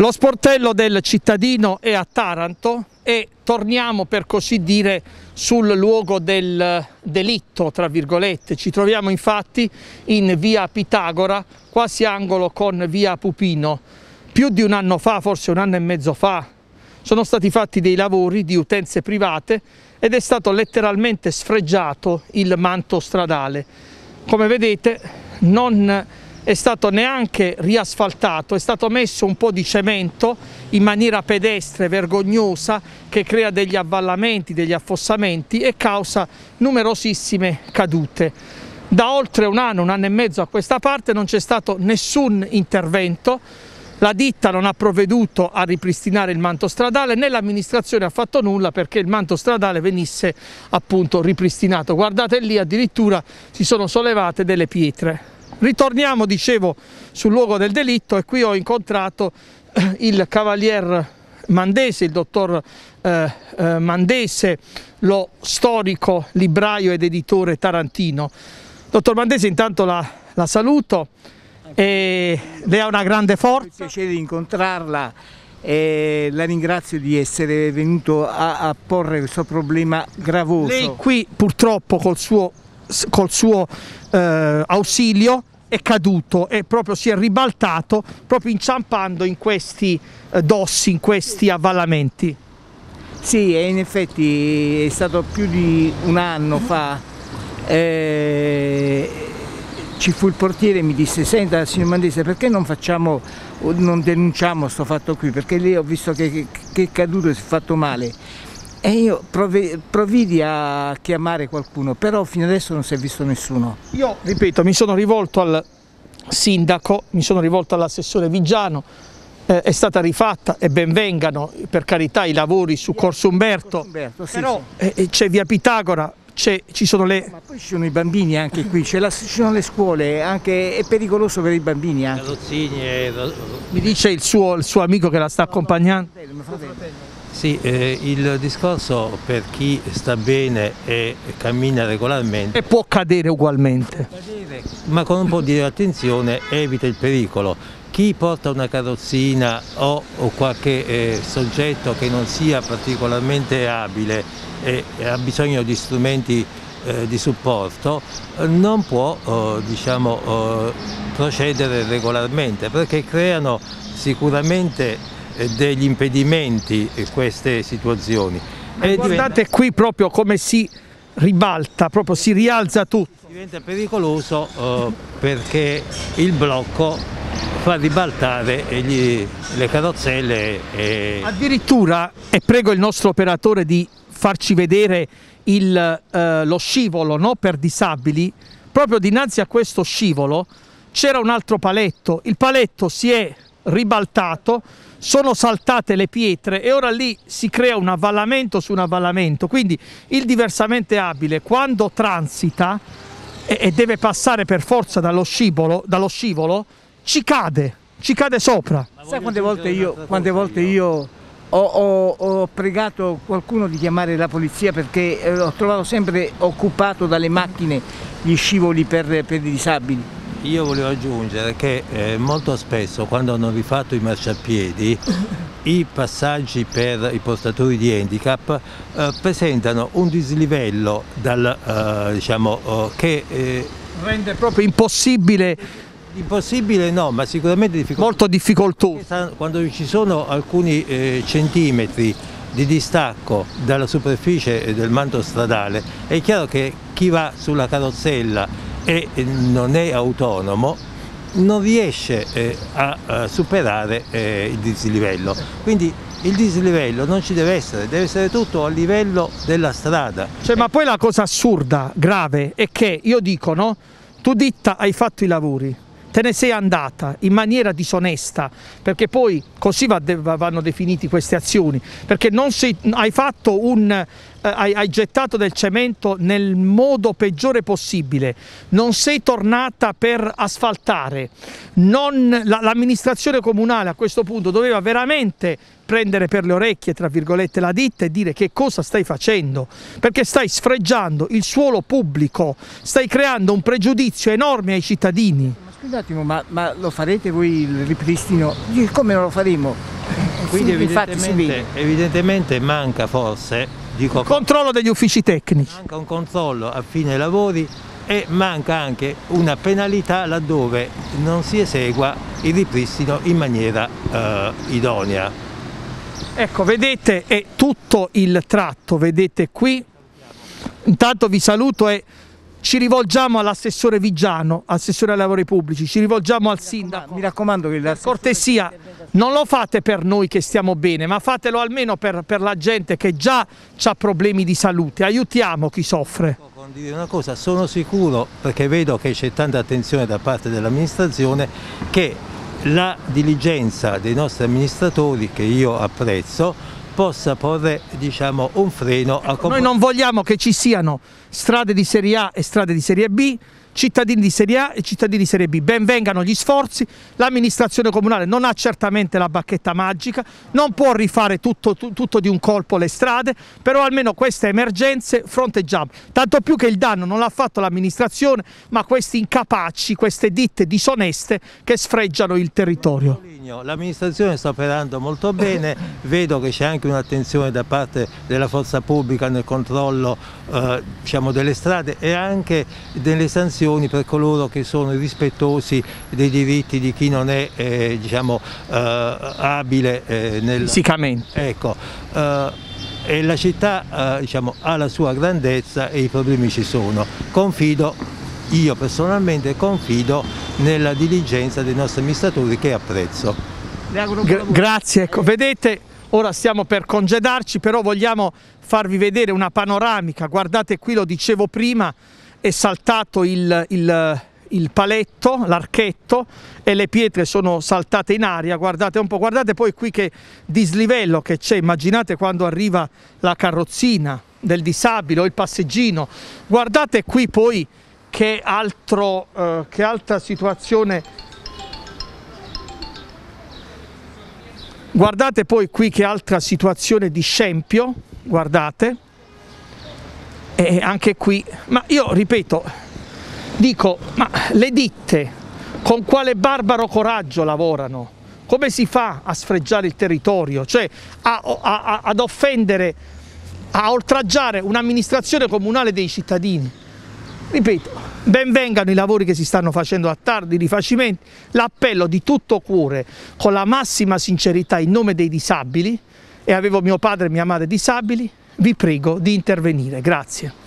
Lo sportello del cittadino è a Taranto e torniamo, per così dire, sul luogo del delitto, tra virgolette. Ci troviamo infatti in via Pitagora, quasi angolo con via Pupino. Più di un anno fa, forse un anno e mezzo fa, sono stati fatti dei lavori di utenze private ed è stato letteralmente sfregiato il manto stradale. Come vedete non è stato neanche riasfaltato, è stato messo un po' di cemento in maniera pedestre, vergognosa, che crea degli avvallamenti, degli affossamenti e causa numerosissime cadute. Da oltre un anno e mezzo a questa parte non c'è stato nessun intervento, la ditta non ha provveduto a ripristinare il manto stradale, né l'amministrazione ha fatto nulla perché il manto stradale venisse appunto ripristinato. Guardate lì, addirittura si sono sollevate delle pietre. Ritorniamo, dicevo, sul luogo del delitto e qui ho incontrato il cavalier Mandese, il dottor Mandese, lo storico libraio ed editore tarantino. Dottor Mandese, intanto la saluto e lei ha una grande forza. È un piacere di incontrarla e la ringrazio di essere venuto a porre questo problema gravoso. Lei qui purtroppo col suo ausilio è caduto e proprio si è ribaltato, proprio inciampando in questi dossi, in questi avvallamenti. Sì, in effetti è stato più di un anno fa, ci fu il portiere e mi disse: senta signor Mandese, perché non denunciamo sto fatto qui, perché lei ho visto che è caduto e si è fatto male. E io provvidi a chiamare qualcuno, però fino adesso non si è visto nessuno. Io, ripeto, mi sono rivolto al sindaco, mi sono rivolto all'assessore Vigiano, è stata rifatta e ben vengano, per carità, i lavori su Corso Umberto, Sì, però sì. C'è via Pitagora, ci sono le... Ma poi ci sono i bambini anche qui, ci sono le scuole, anche, è pericoloso per i bambini anche. Mi dice il suo amico che la sta accompagnando. Mio fratello. Sì, il discorso per chi sta bene e cammina regolarmente E può cadere ugualmente. ma con un po' di attenzione evita il pericolo. Chi porta una carrozzina o qualche soggetto che non sia particolarmente abile e ha bisogno di strumenti di supporto non può procedere regolarmente, perché creano sicuramente degli impedimenti queste situazioni. E guardate qui proprio come si ribalta, proprio si rialza tutto. Diventa pericoloso perché il blocco fa ribaltare le carrozzelle. Addirittura, e prego il nostro operatore di farci vedere lo scivolo, no, per disabili, proprio dinanzi a questo scivolo c'era un altro paletto, il paletto si è ribaltato, sono saltate le pietre e ora lì si crea un avvallamento su un avvallamento, quindi il diversamente abile quando transita e deve passare per forza dallo scivolo ci cade sopra. Sai quante volte io ho pregato qualcuno di chiamare la polizia, perché ho trovato sempre occupato dalle macchine gli scivoli per i disabili. Io volevo aggiungere che molto spesso, quando hanno rifatto i marciapiedi, i passaggi per i portatori di handicap presentano un dislivello che rende proprio impossibile. Impossibile no, ma sicuramente molto difficoltoso. Quando ci sono alcuni centimetri di distacco dalla superficie del manto stradale, è chiaro che chi va sulla carrozzella e non è autonomo non riesce a superare il dislivello. Quindi il dislivello non ci deve essere tutto a livello della strada. Ma poi la cosa assurda, grave, è che io dico, no? Tu ditta hai fatto i lavori, te ne sei andata in maniera disonesta, perché poi così vanno definite queste azioni, perché hai gettato del cemento nel modo peggiore possibile, non sei tornata per asfaltare, l'amministrazione comunale a questo punto doveva veramente prendere per le orecchie, tra virgolette, la ditta e dire: che cosa stai facendo, perché stai sfregiando il suolo pubblico, stai creando un pregiudizio enorme ai cittadini. Un attimo, ma lo farete voi il ripristino? Come non lo faremo? Quindi Sì, infatti si vede. evidentemente manca forse, dico, Il controllo degli uffici tecnici. manca un controllo a fine lavori e manca anche una penalità laddove non si esegua il ripristino in maniera idonea. Ecco, vedete, è tutto il tratto, vedete qui. Intanto vi saluto e ci rivolgiamo all'assessore Vigiano, assessore ai lavori pubblici, ci rivolgiamo al sindaco. Mi raccomando che la Cortesia, non lo fate per noi che stiamo bene, ma fatelo almeno per la gente che già ha problemi di salute. Aiutiamo chi soffre. Con dire una cosa, sono sicuro, perché vedo che c'è tanta attenzione da parte dell'amministrazione, che la diligenza dei nostri amministratori, che io apprezzo, possa porre, diciamo, un freno a Noi non vogliamo che ci siano strade di serie A e strade di serie B, cittadini di serie A e cittadini di serie B. Ben vengano gli sforzi, l'amministrazione comunale non ha certamente la bacchetta magica, non può rifare tutto di un colpo le strade, però almeno queste emergenze fronteggiamo. Tanto più che il danno non l'ha fatto l'amministrazione, ma questi incapaci, queste ditte disoneste che sfregiano il territorio. L'amministrazione sta operando molto bene, vedo che c'è anche un'attenzione da parte della forza pubblica nel controllo diciamo, delle strade e anche delle sanzioni per coloro che sono irrispettosi dei diritti di chi non è diciamo, abile fisicamente. Ecco, e la città diciamo, ha la sua grandezza e i problemi ci sono. Io personalmente confido nella diligenza dei nostri amministratori che apprezzo. Grazie, ecco, vedete, ora stiamo per congedarci, però vogliamo farvi vedere una panoramica. Guardate qui, lo dicevo prima, è saltato il paletto, l'archetto e le pietre sono saltate in aria, guardate un po', guardate poi qui che dislivello che c'è, immaginate quando arriva la carrozzina del disabile o il passeggino, guardate qui poi che altra situazione, guardate poi qui che altra situazione di scempio, guardate, e anche qui, ma io ripeto, dico, ma le ditte con quale barbaro coraggio lavorano? Come si fa a sfregiare il territorio, cioè ad offendere, a oltraggiare un'amministrazione comunale dei cittadini? Ripeto, ben vengano i lavori che si stanno facendo a tardi, i rifacimenti, l'appello di tutto cuore, con la massima sincerità in nome dei disabili, e avevo mio padre e mia madre disabili, vi prego di intervenire. Grazie.